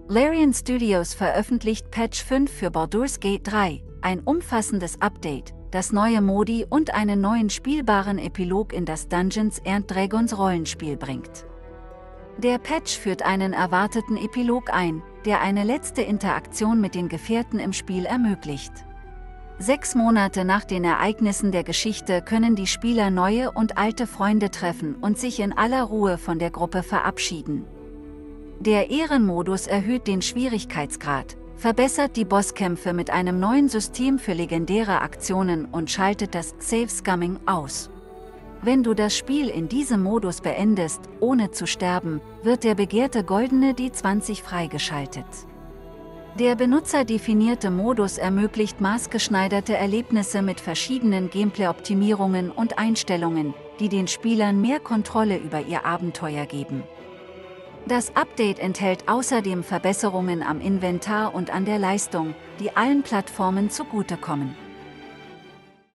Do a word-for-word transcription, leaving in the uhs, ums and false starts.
Larian Studios veröffentlicht Patch fünf für Baldur's Gate drei, ein umfassendes Update, das neue Modi und einen neuen spielbaren Epilog in das Dungeons and Dragons Rollenspiel bringt. Der Patch führt einen erwarteten Epilog ein, der eine letzte Interaktion mit den Gefährten im Spiel ermöglicht. Sechs Monate nach den Ereignissen der Geschichte können die Spieler neue und alte Freunde treffen und sich in aller Ruhe von der Gruppe verabschieden. Der Ehrenmodus erhöht den Schwierigkeitsgrad, verbessert die Bosskämpfe mit einem neuen System für legendäre Aktionen und schaltet das Save Scumming aus. Wenn du das Spiel in diesem Modus beendest, ohne zu sterben, wird der begehrte goldene D zwanzig freigeschaltet. Der benutzerdefinierte Modus ermöglicht maßgeschneiderte Erlebnisse mit verschiedenen Gameplay-Optimierungen und Einstellungen, die den Spielern mehr Kontrolle über ihr Abenteuer geben. Das Update enthält außerdem Verbesserungen am Inventar und an der Leistung, die allen Plattformen zugutekommen.